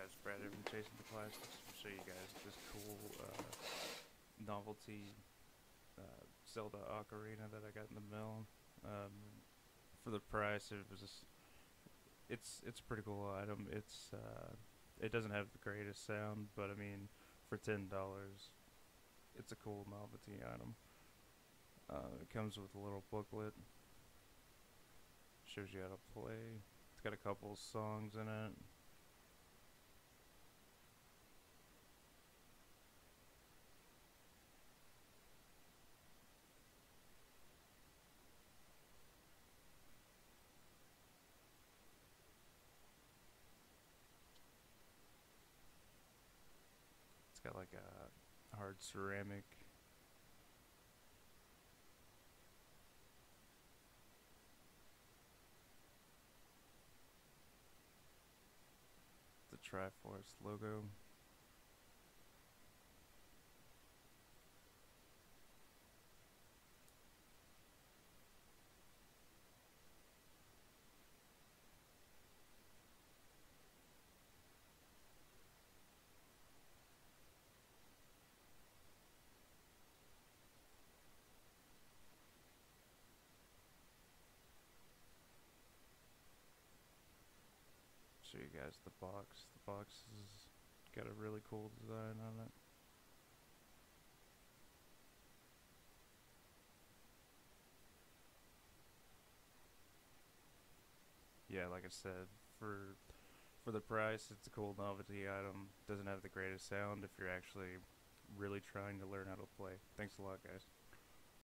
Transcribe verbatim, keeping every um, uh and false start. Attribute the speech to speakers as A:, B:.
A: guys, Brad from Chasing the Classics. I'll show you guys this cool uh, novelty uh, Zelda Ocarina that I got in the mail. Um, for the price, it was just, it's it's a pretty cool item. It's uh, it doesn't have the greatest sound, but I mean, for ten dollars, it's a cool novelty item. Uh, it comes with a little booklet, shows you how to play. It's got a couple songs in it. It's got like a hard ceramic. The Triforce logo. Show you guys the box. The box has got a really cool design on it. Yeah, like I said, for for the price, it's a cool novelty item. Doesn't have the greatest sound if you're actually really trying to learn how to play. Thanks a lot, guys.